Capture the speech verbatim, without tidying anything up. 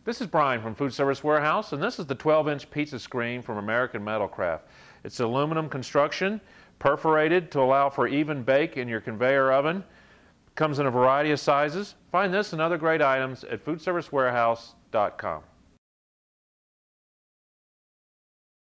This is Brian from Food Service Warehouse, and this is the twelve inch pizza screen from American Metalcraft. It's aluminum construction, perforated to allow for even bake in your conveyor oven. Comes in a variety of sizes. Find this and other great items at food service warehouse dot com.